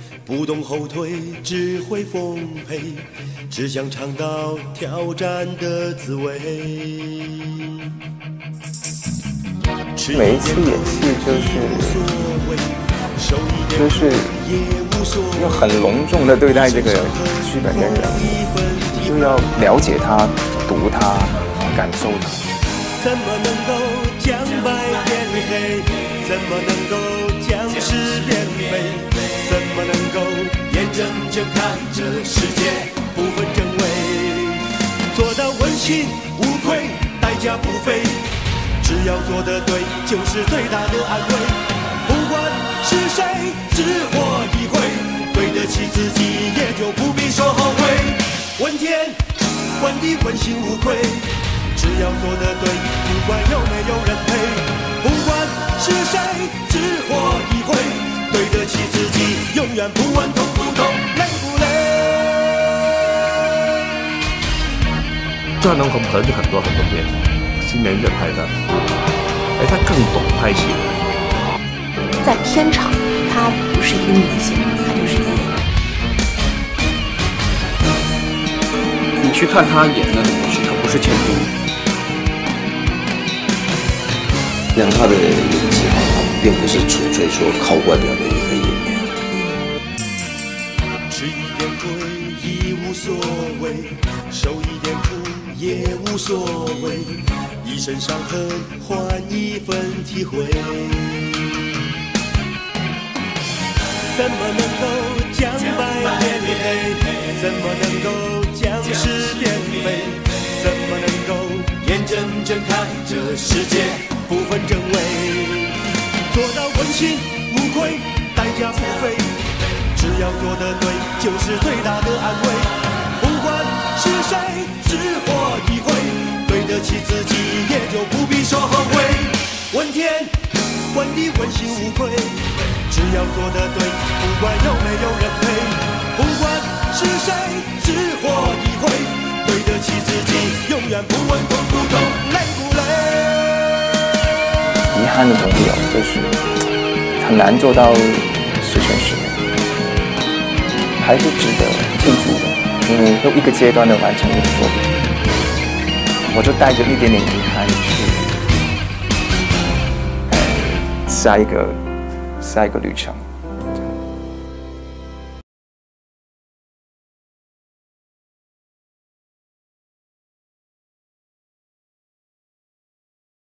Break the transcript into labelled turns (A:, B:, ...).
A: 不懂后退，只会奉陪，只想尝到挑战的滋味。
B: 每一次演戏就是要很隆重的对待这个剧本跟人物，就要了解他、读他、感受他。
A: 怎么能够将白变黑？怎么能够将是变美？怎么能够眼睁睁看着世界不分真伪？做到问心无愧，代价不菲。只要做得对，就是最大的安慰。不管是谁，只活一回，对得起自己，也就不必说后悔。问天，问地，问心无愧。只要做得对，不管有没有人陪。不管是谁，只活一回，对得起自己，永远不问痛不痛，累不累。
C: 张龙鹏合作很多遍，新年热拍的，他更懂拍戏。
D: 在片场，他不是一个明星，他就是一个演员。
E: 你去看他演的戏，他不是千金。
F: 让他的演技好，并不是纯粹说靠外表的一个演员。
A: 吃一点亏已无所谓，受一点苦也无所谓，一身伤痕换一份体会。怎么能够将白变黑？怎么能够将是变美？怎么能够眼睁睁看着世界不分真伪？做到问心无愧，代价不菲。只要做得对，就是最大的安慰。不管是谁，只活一回，对得起自己，也就不必说后悔。问天，问地，问心无愧。只要做得对，不管有没有人陪。不管是谁，只活一回，对得起自己，永远不问痛不痛，累不累。
B: 遗憾的总有，就是很难做到十全十美，还是值得庆祝的，因为又一个阶段的完成一个作品，我就带着一点点遗憾去下一个旅程。